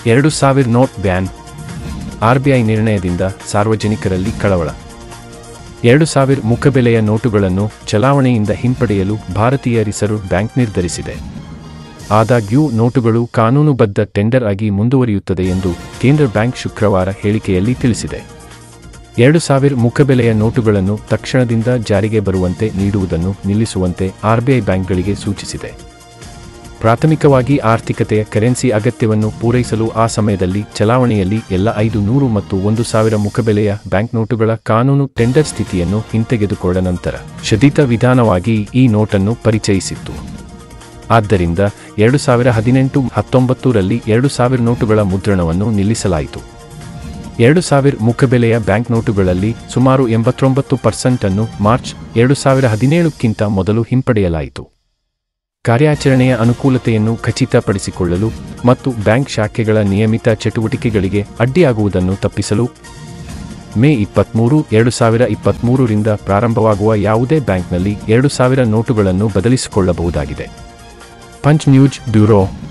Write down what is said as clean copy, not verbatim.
2000 note ban. RBI ನಿರ್ಣಯದಿಂದ ಸಾರ್ವಜನಿಕರಲ್ಲಿ ಕಳವಳ. 2000 ಮುಖಬೆಲೆಯ ನೋಟುಗಳನ್ನು ಚಲಾವಣೆಯಿಂದ ಹಿಂಪಡೆಯಲು ಭಾರತೀಯ ರಿಸರ್ವ್ ಬ್ಯಾಂಕ್ ನಿರ್ಧರಿಸಿದೆ. ಆದಾಗ್ಯೂ ನೋಟುಗಳು ಕಾನೂನುಬದ್ಧ ಟೆಂಡರ್ ಆಗಿ ಮುಂದುವರಿಯುತ್ತದೆ ಎಂದು ಕೇಂದ್ರ ಬ್ಯಾಂಕ್ ಶುಕ್ರವಾರ ಹೇಳಿಕೆಯಲ್ಲಿ ತಿಳಿಸಿದೆ. 2000 ಮುಖಬೆಲೆಯ ನೋಟುಗಳನ್ನು ತಕ್ಷಣದಿಂದ ಜಾರಿಗೆ ಬರುವಂತೆ ನೀಡುವುದನ್ನು ನಿಲ್ಲಿಸುವಂತೆ ಆರ್ಬಿಐ ಬ್ಯಾಂಕ್ಗಳಿಗೆ ಸೂಚಿಸಿದೆ. ಪ್ರಾಥಮಿಕವಾಗಿ ಆರ್ಥಿಕತೆಯ ಕರೆನ್ಸಿ ಅಗತ್ಯವನ್ನು ಪೂರೈಸಲು ಆ ಸಮಯದಲ್ಲಿ ಚಲಾವಣೆಯಲ್ಲಿ ಎಲ್ಲ 500 ಮತ್ತು 1000 ಮುಖಬೆಲೆಯ ಬ್ಯಾಂಕ್ ನೋಟುಗಳ ಕಾನೂನು ಟೆಂಡರ್ ಸ್ಥಿತಿಯನ್ನು ಹಿಂತೆಗೆದುಕೊಂಡ ನಂತರ ಶದಿತ ವಿಧಾನವಾಗಿ ಈ ನೋಟನ್ನು ಪರಿಚಯಿಸಿತ್ತು. ಆದ್ದರಿಂದ 2018-19 ರಲ್ಲಿ 2000 ನೋಟುಗಳ ಮುದ್ರಣವನ್ನು ನಿಲ್ಲಿಸಲಾಯಿತು. 2000 ಮುಖಬೆಲೆಯ ಬ್ಯಾಂಕ್ ನೋಟುಗಳಲ್ಲಿ ಸುಮಾರು 89% ಅನ್ನು ಮಾರ್ಚ್ 2017ಕ್ಕಿಂತ ಮೊದಲು ಹಿಂಪಡೆಯಲಾಯಿತು. ಕಾರ್ಯಾಚರಣೆಯ ಅನುಕೂಲತೆಯನ್ನು ಖಚಿತಪಡಿಸಿಕೊಳ್ಳಲು ಮತ್ತು ಬ್ಯಾಂಕ್ ಶಾಖೆಗಳ ನಿಯಮಿತ ಚಟುವಟಿಕೆಗಳಿಗೆ ಅಡ್ಡಿಯಾಗುವುದನ್ನು ತಪ್ಪಿಸಲು ಮೇ 23, 2023 ರಿಂದ ಪ್ರಾರಂಭವಾಗುವ ಯಾವುದೇ ಬ್ಯಾಂಕ್ನಲ್ಲಿ 2000 ನೋಟುಗಳನ್ನು ಬದಲಿಸಿಕೊಳ್ಳಬಹುದಾಗಿದೆ. Punch news bureau.